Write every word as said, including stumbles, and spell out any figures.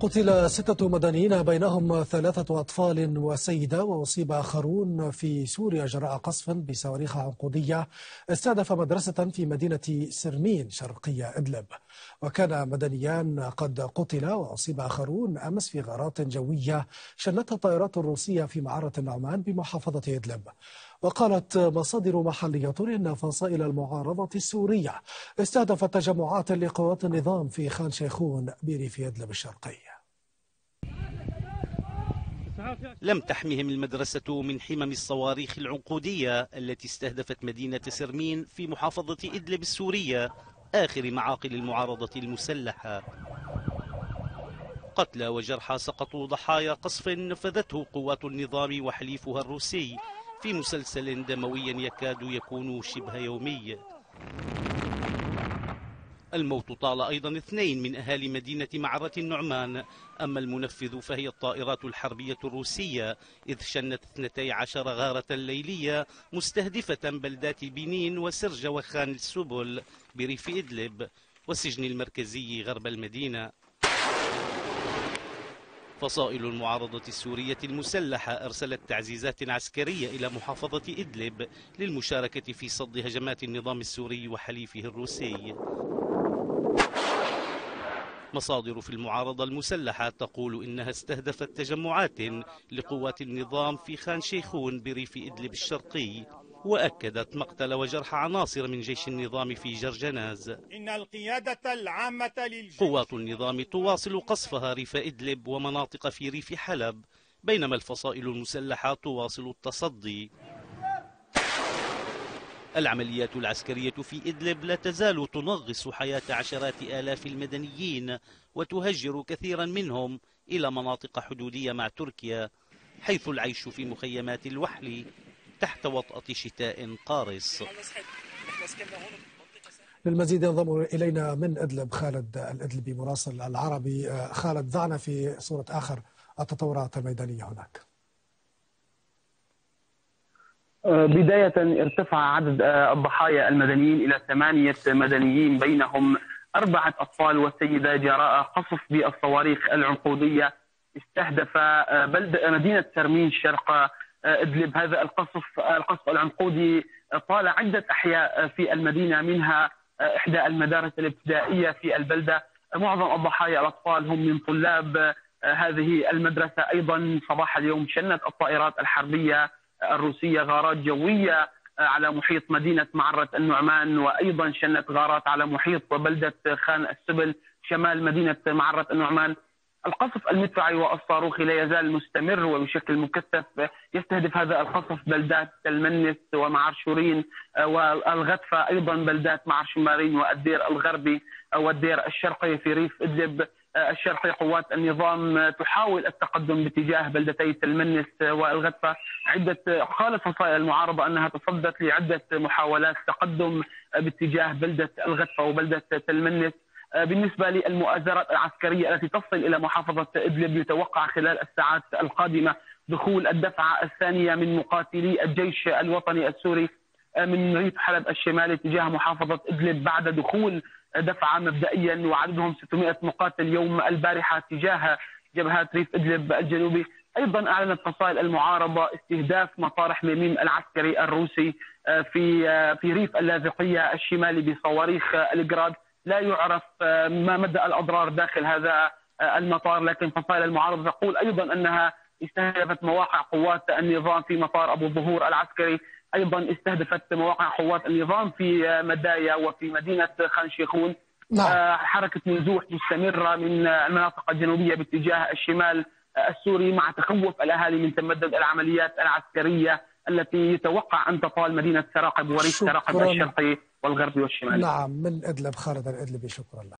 قتل ستة مدنيين بينهم ثلاثة أطفال وسيدة، وأصيب آخرون في سوريا جراء قصف بصواريخ عنقودية استهدف مدرسة في مدينة سرمين شرقية إدلب. وكان مدنيان قد قتلا وأصيب آخرون أمس في غارات جوية شنتها الطائرات الروسية في معرة النعمان بمحافظة إدلب. وقالت مصادر محلية إن فصائل المعارضة السورية استهدفت تجمعات لقوات النظام في خان شيخون بريف إدلب الشرقي. لم تحمهم المدرسة من حمم الصواريخ العنقودية التي استهدفت مدينة سرمين في محافظة إدلب السورية، آخر معاقل المعارضة المسلحة. قتلى وجرحى سقطوا ضحايا قصف نفذته قوات النظام وحليفها الروسي في مسلسل دموي يكاد يكون شبه يومي. الموت طال أيضا اثنين من أهالي مدينة معرة النعمان، أما المنفذ فهي الطائرات الحربية الروسية، إذ شنت اثنتي عشر غارة ليلية مستهدفة بلدات بنين وسرج وخان السبل بريف إدلب والسجن المركزي غرب المدينة. فصائل المعارضة السورية المسلحة أرسلت تعزيزات عسكرية إلى محافظة إدلب للمشاركة في صد هجمات النظام السوري وحليفه الروسي. مصادر في المعارضة المسلحة تقول إنها استهدفت تجمعات لقوات النظام في خان شيخون بريف إدلب الشرقي، وأكدت مقتل وجرح عناصر من جيش النظام في جرجناز. إن القيادة العامة للجيش قوات النظام تواصل قصفها ريف إدلب ومناطق في ريف حلب، بينما الفصائل المسلحة تواصل التصدي. العمليات العسكرية في إدلب لا تزال تنغص حياة عشرات آلاف المدنيين وتهجر كثيرا منهم إلى مناطق حدودية مع تركيا، حيث العيش في مخيمات الوحل تحت وطأة شتاء قارس. للمزيد ينضم إلينا من إدلب خالد الإدلبي مراسل العربي. خالد، ضعنا في صورة آخر التطورات الميدانية هناك. بداية ارتفع عدد الضحايا المدنيين إلى ثمانية مدنيين، بينهم أربعة أطفال وسيدة، جراء قصف بالصواريخ العنقودية استهدف بلد مدينة سرمين شرق إدلب. هذا القصف القصف العنقودي طال عدة أحياء في المدينة، منها إحدى المدارس الابتدائية في البلدة. معظم الضحايا الأطفال هم من طلاب هذه المدرسة. أيضا صباح اليوم شنت الطائرات الحربية الروسية غارات جوية على محيط مدينة معرة النعمان، وأيضا شنت غارات على محيط بلدة خان السبل شمال مدينة معرة النعمان. القصف المدفعي والصاروخي لا يزال مستمر وبشكل مكثف، يستهدف هذا القصف بلدات المنس ومعر شورين والغدفة، أيضا بلدات معر شمارين والدير الغربي والدير الشرقي في ريف إدلب الشرقي. قوات النظام تحاول التقدم باتجاه بلدتي المنس والغدفة. عدة قالت فصائل المعارضة أنها تصدت لعدة محاولات تقدم باتجاه بلدة الغدفة وبلدة المنس. بالنسبة للمؤازرات العسكرية التي تصل إلى محافظة إدلب، يتوقع خلال الساعات القادمة دخول الدفعة الثانية من مقاتلي الجيش الوطني السوري من ريف حلب الشمالي تجاه محافظة إدلب، بعد دخول دفعة مبدئيا وعددهم ستمائة مقاتل يوم البارحة تجاه جبهات ريف إدلب الجنوبي. أيضا أعلنت فصائل المعارضة استهداف مطار حميميم العسكري الروسي في في ريف اللاذقية الشمالي بصواريخ الجراد. لا يعرف ما مدى الأضرار داخل هذا المطار، لكن فصائل المعارضة تقول أيضا أنها استهدفت مواقع قوات النظام في مطار أبو الظهور العسكري. أيضا استهدفت مواقع قوات النظام في مدايا وفي مدينة خان شيخون. نعم. حركة نزوح مستمرة من المناطق الجنوبية باتجاه الشمال السوري، مع تخوف الأهالي من تمدد العمليات العسكرية التي يتوقع أن تطال مدينة سراقب وريف سراقب الشرقي والغربي والشمالي. نعم، من إدلب خالد الإدلبي، شكرا لك.